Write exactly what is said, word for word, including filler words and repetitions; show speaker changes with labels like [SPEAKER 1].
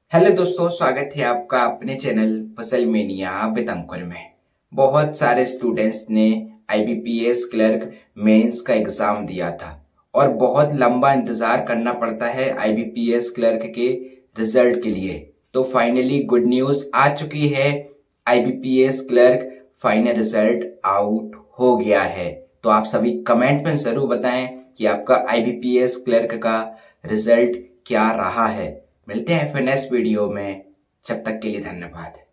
[SPEAKER 1] Hello दोस्तों, स्वागत है आपका अपने चैनल फसल मेनिया विद अंकुर में। बहुत सारे स्टूडेंट्स ने आईबीपीएस क्लर्क मेंस का एग्जाम दिया था और बहुत लंबा इंतजार करना पड़ता है आईबीपीएस क्लर्क के रिजल्ट के लिए। तो फाइनली गुड न्यूज आ चुकी है, IBPS clerk final result out हो गया है। तो आप सभी कमेंट में जरूर बताएं कि आपका आईबीपीएस क्लर्क का रिजल्ट क्या रहा है। मिलते हैं फिर नेक्स्ट वीडियो में, जब तक के लिए धन्यवाद।